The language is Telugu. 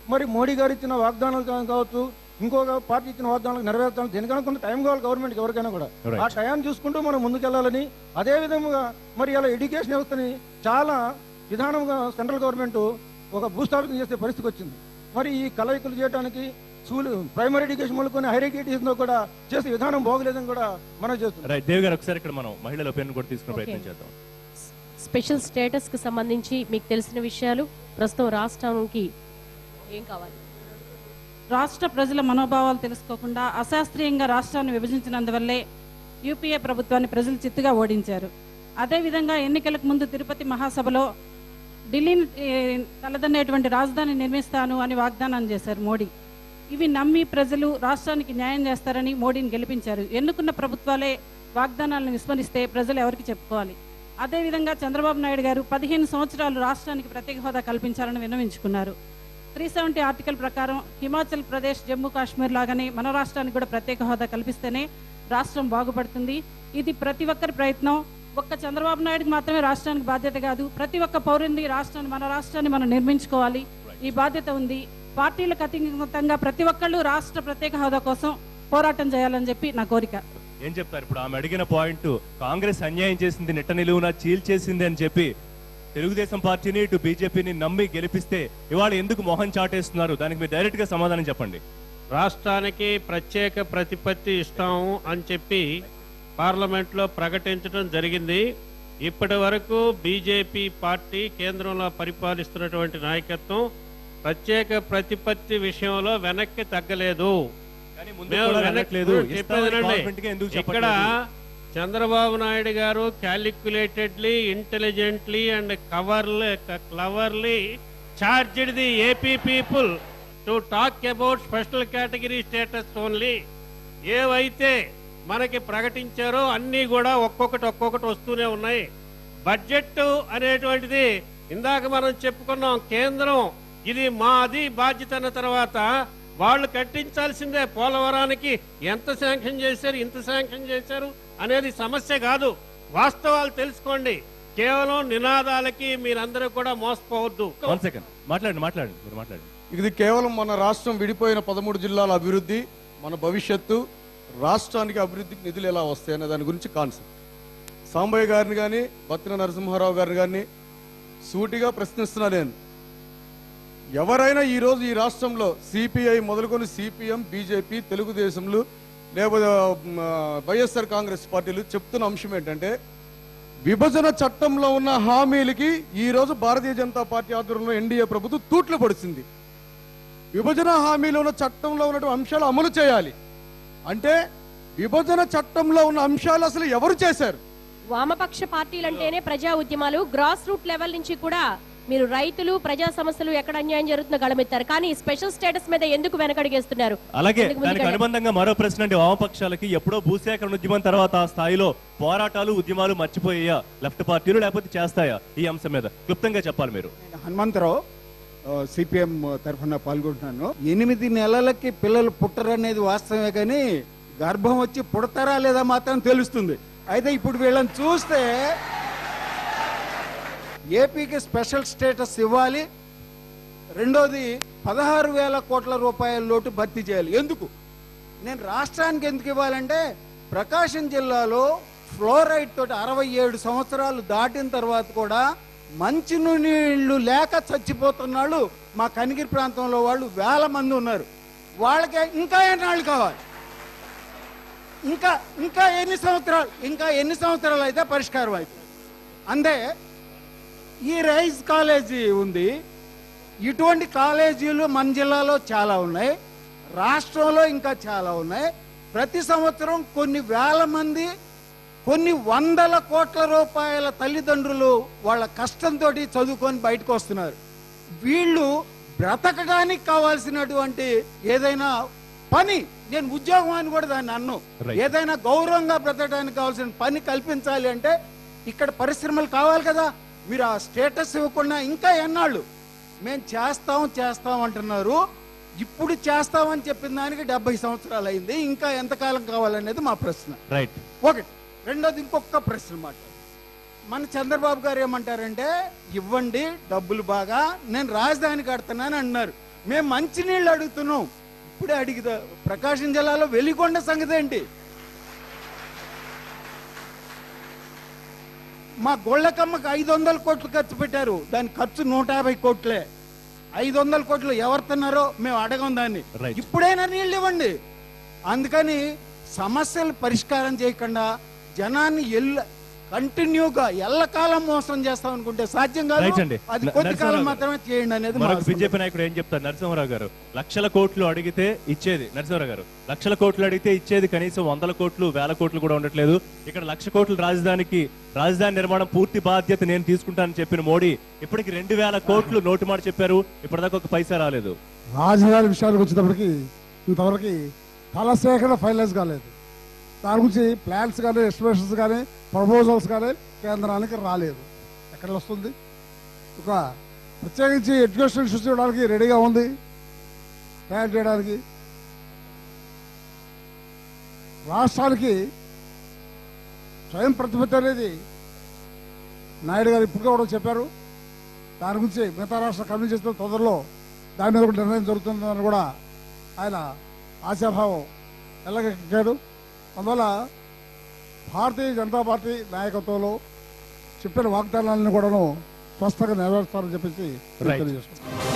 మరి మోడీ గారు ఇచ్చిన వాగ్దానాలు కావచ్చు, ఇంకొక పార్టీ ఇచ్చిన వాగ్దానాలు నెరవేర్చాలి. దీనికన్నా కొంత టైం కావాలి గవర్నమెంట్కి, ఎవరికైనా కూడా. ఆ టైం చూసుకుంటూ మనం ముందుకెళ్లాలని, అదే విధంగా మరి ఇలా ఎడ్యుకేషన్ వ్యవస్థని చాలా విధానంగా సెంట్రల్ గవర్నమెంట్ ఒక భూస్థాపితం చేసే పరిస్థితికి వచ్చింది. మరి ఈ కలయికలు చేయడానికి స్కూల్ ప్రైమరీ ఎడ్యుకేషన్ మొదలుకొని హైయర్ ఎడ్యుకేషన్ కూడా చేసే విధానం బాగోలేదని కూడా మనం చేస్తున్నాం. దేవ్ గారు ఒకసారి ఇక్కడ మనం మహిళల ఒపీనియన్ కూడా తీసుకునే ప్రయత్నం చేద్దాం. స్పెషల్ స్టేటస్ కి సంబంధించి మీకు తెలిసిన విషయాలు, ప్రస్తుతం రాష్ట్రానికి ఏం కావాలి? రాష్ట్ర ప్రజల మనోభావాలు తెలుసుకోకుండా అశాస్త్రీయంగా రాష్ట్రాన్ని విభజించినందువల్లే యూపీఏ ప్రభుత్వాన్ని ప్రజలు చిత్తుగా ఓడించారు. అదేవిధంగా ఎన్నికలకు ముందు తిరుపతి మహాసభలో ఢిల్లీని తలదన్నేటువంటి రాజధాని నిర్మిస్తాను అని వాగ్దానం చేశారు మోడీ. ఇవి నమ్మి ప్రజలు రాష్ట్రానికి న్యాయం చేస్తారని మోడీని గెలిపించారు. ఎన్నుకున్న ప్రభుత్వాలే వాగ్దానాలను విస్మరిస్తే ప్రజలు ఎవరికి చెప్పుకోవాలి? అదేవిధంగా చంద్రబాబు నాయుడు గారు 15 సంవత్సరాలు రాష్ట్రానికి ప్రత్యేక హోదా కల్పించాలని విన్నవించుకున్నారు. 370 ఆర్టికల్ ప్రకారం హిమాచల్ ప్రదేశ్, జమ్మూ కాశ్మీర్ లాగానే మన రాష్ట్రానికి కూడా ప్రత్యేక హోదా కల్పిస్తేనే రాష్ట్రం బాగుపడుతుంది. ఇది ప్రతి ఒక్కరి ప్రయత్నం. ఒక్క చంద్రబాబు నాయుడుకి మాత్రమే రాష్ట్రానికి బాధ్యత కాదు, ప్రతి ఒక్క పౌరుని మన రాష్ట్రాన్ని మనం నిర్మించుకోవాలి. ఈ బాధ్యత ఉంది. పార్టీలకు అతీతంగా ప్రతి ఒక్కళ్ళు రాష్ట్ర ప్రత్యేక హోదా కోసం పోరాటం చేయాలని చెప్పి నా కోరిక. ఏం చెప్తారు? ఇప్పుడు ఆమె అడిగిన పాయింట్, కాంగ్రెస్ అన్యాయం చేసింది, నిట్ట నిలువున చీల్చేసింది అని చెప్పి తెలుగుదేశం పార్టీని, ఇటు బీజేపీని నమ్మి గెలిపిస్తే ఇవాళ ఎందుకు మొహం చాటేస్తున్నారు? దానికి మీరు డైరెక్ట్ గా సమాధానం చెప్పండి. రాష్ట్రానికి ప్రత్యేక ప్రతిపత్తి ఇస్తాము అని చెప్పి పార్లమెంట్లో ప్రకటించడం జరిగింది. ఇప్పటి వరకు బీజేపీ పార్టీ కేంద్రంలో పరిపాలిస్తున్నటువంటి నాయకత్వం ప్రత్యేక ప్రతిపత్తి విషయంలో వెనక్కి తగ్గలేదు. ఇక్కడ చంద్రబాబు నాయుడు గారు calculatedly, intelligently and cleverly charged the AP people to talk about special category status only. ఏవైతే మనకి ప్రకటించారో అన్ని కూడా ఒక్కొక్కటి వస్తూనే ఉన్నాయి. బడ్జెట్ అనేటువంటిది ఇందాక మనం చెప్పుకున్నాం, కేంద్రం ఇది మాది బాధ్యత అన్న తర్వాత వాళ్ళు కట్టించాల్సిందే. పోలవరానికి ఎంత శాంక్షన్ చేశారు, ఇంత శాంక్షన్ చేశారు అనేది సమస్య కాదు. వాస్తవాలు తెలుసుకోండి. కేవలం నినాదాలకి మీరందరూ కూడా మోసపోవద్దు. మాట్లాడండి. ఇది కేవలం మన రాష్ట్రం విడిపోయిన 13 జిల్లాల అభివృద్ధి, మన భవిష్యత్తు, రాష్ట్రానికి అభివృద్ధికి నిధులు ఎలా వస్తాయనే దాని గురించి కాన్సెప్ట్. సాంబయ్య గారిని కానీ బత్తిన నరసింహారావు గారిని కానీ సూటిగా ప్రశ్నిస్తున్నా నేను. ఎవరైనా ఈరోజు ఈ రాష్ట్రంలో సిపిఐ మొదలుకొని సిపిఎం, బీజేపీ, తెలుగుదేశంలు లేకపోతే వైఎస్ఆర్ కాంగ్రెస్ పార్టీలు చెప్తున్న అంశం ఏంటంటే, విభజన చట్టంలో ఉన్న హామీలకి ఈరోజు భారతీయ జనతా పార్టీ ఆధ్వర్యంలో ఎన్డీఏ ప్రభుత్వం తూట్లు పడుతుంది. విభజన హామీలో ఉన్న చట్టంలో ఉన్నటువంటి అంశాలు అమలు చేయాలి అంటే విభజన చట్టంలో ఉన్న అంశాలు అసలు ఎవరు చేశారు? వామపక్ష పార్టీలంటేనే ప్రజా ఉద్యమాలు, గ్రాస్ రూట్ లెవెల్ నుంచి కూడా మీరు రైతులు, ప్రజా సమస్యలు ఎక్కడ అన్యాయం జరుగుతుందో గళమెత్తారు. కానీ స్పెషల్ స్టేటస్ మీద ఎందుకు వెనకడిగేస్తున్నారు? అలాగే దానికి అనుబంధంగా మరో ప్రశ్న అండి. వామపక్షాలకి ఎప్పుడో భూసేకరణ ఉద్యమం తర్వాత ఆ స్థాయిలో పోరాటాలు, ఉద్యమాలు మర్చిపోయా లెఫ్ట్ పార్టీలు, లేకపోతే చేస్తాయా? ఈ అంశం మీద క్లుప్తంగా చెప్పాలి మీరు. హనుమంతరావు, సిపిఎం తరఫున పాల్గొంటున్నాను. 8 నెలలకి పిల్లలు పుట్టరనేది వాస్తవమే, కానీ గర్భం వచ్చి పుడతారా లేదా మాత్రం తెలుస్తుంది. అయితే ఇప్పుడు వీళ్ళని చూస్తే ఏపీకి స్పెషల్ స్టేటస్ ఇవ్వాలి, రెండోది 16,000 కోట్ల రూపాయల లోటు భర్తీ చేయాలి. ఎందుకు? నేను రాష్ట్రానికి ఎందుకు ఇవ్వాలంటే, ప్రకాశం జిల్లాలో ఫ్లోరైడ్ తోటి 67 సంవత్సరాలు దాటిన తర్వాత కూడా మంచినీళ్ళు లేక చచ్చిపోతున్నాళ్ళు మా కనిగిరి ప్రాంతంలో వాళ్ళు 1000 మంది ఉన్నారు. వాళ్ళకి ఇంకా ఎన్నాళ్ళు కావాలి? ఇంకా ఎన్ని సంవత్సరాలు అయితే పరిష్కారం అవుతుంది. అంతే. ఈ రైస్ కాలేజీ ఉంది. ఇటువంటి కాలేజీలు మన జిల్లాలో చాలా ఉన్నాయి, రాష్ట్రంలో ఇంకా చాలా ఉన్నాయి. ప్రతి సంవత్సరం కొన్ని 1000 మంది, కొన్ని 100 కోట్ల రూపాయల తల్లిదండ్రులు వాళ్ళ కష్టంతో చదువుకొని బయటకు వస్తున్నారు. వీళ్ళు బ్రతకడానికి కావాల్సినటువంటి ఏదైనా పని, నేను ఉద్యోగం అని కూడా దాన్ని అన్ను, ఏదైనా గౌరవంగా బ్రతకడానికి కావాల్సిన పని కల్పించాలి అంటే ఇక్కడ పరిశ్రమలు కావాలి కదా. మీరు ఆ స్టేటస్ ఇవ్వకుండా ఇంకా ఎన్నాళ్ళు? మేము చేస్తాం అంటున్నారు. ఇప్పుడు చేస్తామని చెప్పిన దానికి 70 సంవత్సరాలు అయింది. ఇంకా ఎంతకాలం కావాలనేది మా ప్రశ్న. ఒకటి. రెండోది ఇంకొక ప్రశ్న మాట. మన చంద్రబాబు గారు ఏమంటారంటే, ఇవ్వండి డబ్బులు బాగా, నేను రాజధాని కడుతున్నాను అన్నారు. మేము మంచినీళ్ళు అడుగుతున్నాం. ఇప్పుడే అడిగితే ప్రకాశం జిల్లాలో వెలిగొండ సంగతి ఏంటి? మా గొళ్ళకమ్మకి 500 కోట్లు ఖర్చు పెట్టారు. దాని ఖర్చు 150 కోట్లే. 500 కోట్లు ఎవరు తిన్నారో మేము అడగం దాన్ని. ఇప్పుడైనా నీళ్ళు ఇవ్వండి. అందుకని సమస్యలు పరిష్కారం చేయకుండా జనాన్ని కంటిన్యూగా ఎల్లకాలం మోసం చేస్తాం అనుకుంటే సాధ్యం కాదు. అది కొద్ది కాలం మాత్రమే చేయండి అనేది. బీజేపీ నాయకుడు ఏం చెప్తారు? నరసింహారావు గారు లక్షల కోట్లు అడిగితే ఇచ్చేది, నరసింహారావు గారు లక్షల కోట్లు అడిగితే ఇచ్చేది కనీసం 100 కోట్లు 1000 కోట్లు కూడా ఉండట్లేదు. ఇక్కడ 1,00,000 కోట్లు రాజధాని నిర్మాణం పూర్తి బాధ్యత నేను తీసుకుంటానని చెప్పిన మోడీ ఇప్పటికి 2,000 కోట్లు నోటు మాట చెప్పారు. ఇప్పటిదాకా ఒక పైసా రాలేదు. రాజధాని విషయానికి వచ్చేటప్పటికి ఇంతవరకు ఫలసేకరణ ఫైనలైజ్ కాలేదు. దాని గురించి ప్లాన్స్ కానీ ఎస్టిమేషన్స్ కానీ ప్రపోజల్స్ కానీ కేంద్రానికి రాలేదు. ఎక్కడ వస్తుంది? ఒక ప్రత్యేకించి ఎడ్యుకేషన్ ఇష్యూస్ చేయడానికి రెడీగా ఉంది, తయారు చేయడానికి. రాష్ట్రానికి స్వయం ప్రతిపత్తి అనేది నాయుడు గారు ఇప్పుడు కూడా చెప్పారు. దాని గురించి మిగతా రాష్ట్ర కమిటీ చేసిన తొందరలో దాని మీద కూడా నిర్ణయం జరుగుతుందని కూడా ఆయన ఆశాభావం ఎల్లగెక్కాడు. అందువల్ల భారతీయ జనతా పార్టీ నాయకత్వంలో చెప్పిన వాగ్దానాలను కూడాను స్పష్టంగా నెరవేరుస్తారని చెప్పేసి తెలియజేస్తున్నాను.